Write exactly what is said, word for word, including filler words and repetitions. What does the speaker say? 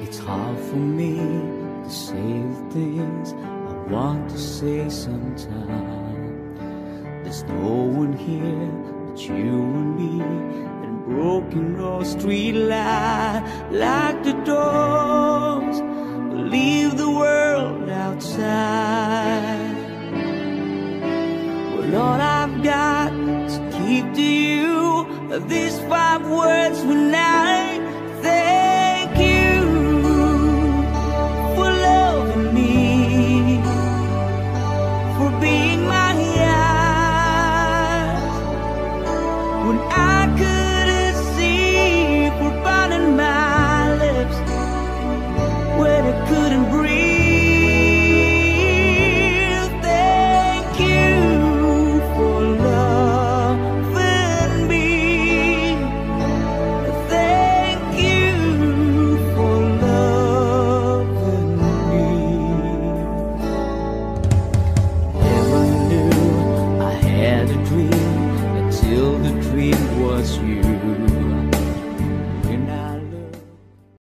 It's hard for me to say the things I want to say sometimes. There's no one here but you and me, and broken road street light like the door